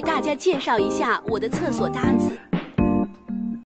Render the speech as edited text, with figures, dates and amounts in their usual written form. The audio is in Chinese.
大家介绍一下我的厕所搭子。